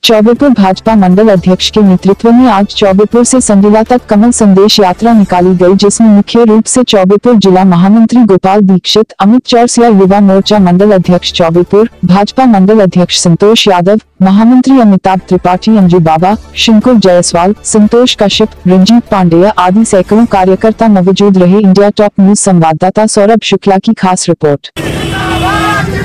चौबेपुर भाजपा मंडल अध्यक्ष के नेतृत्व में आज चौबेपुर से संडीला तक कमल संदेश यात्रा निकाली गई, जिसमें मुख्य रूप से चौबेपुर जिला महामंत्री गोपाल दीक्षित, अमित चौरसिया, युवा मोर्चा मंडल अध्यक्ष चौबेपुर, भाजपा मंडल अध्यक्ष संतोष यादव, महामंत्री अमिताभ त्रिपाठी, अंजू बाबा, शिंकुर जायसवाल, संतोष कश्यप, रंजीत पांडेय आदि सैकड़ों कार्यकर्ता मौजूद रहे। इंडिया टॉप न्यूज संवाददाता सौरभ शुक्ला की खास रिपोर्ट।